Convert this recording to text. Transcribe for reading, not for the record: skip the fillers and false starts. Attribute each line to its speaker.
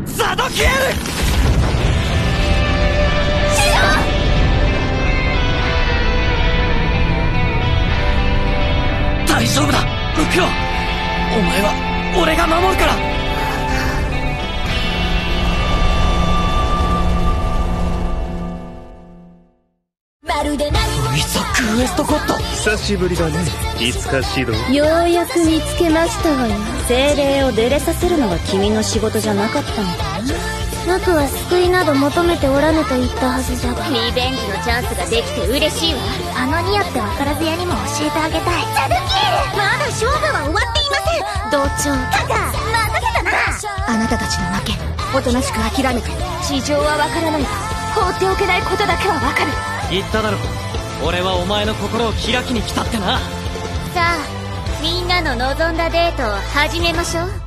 Speaker 1: ザドキエル。大丈夫だムクロ。お前は俺が守るから。ミサックウエストコット、
Speaker 2: 久しぶりだね。いつか指導。
Speaker 3: ようやく見つけましたわよ。精霊を出れさせるのが君の仕事じゃなかったのかな。僕は救いなど求めておらぬと言ったはずじゃが、リベンジのチャンスができて嬉しいわ。あのニアって分からず屋にも教えてあげたい。ザドキエル、まだ勝負は終わっていません。同調タカ、任せたな。あなたたちの負け。おとなしく諦めて。事情は分からないが放っておけないことだけは分かる。
Speaker 1: 言っただろ、俺はお前の心を開きに来たってな。
Speaker 3: さあ、みんなの望んだデートを始めましょう。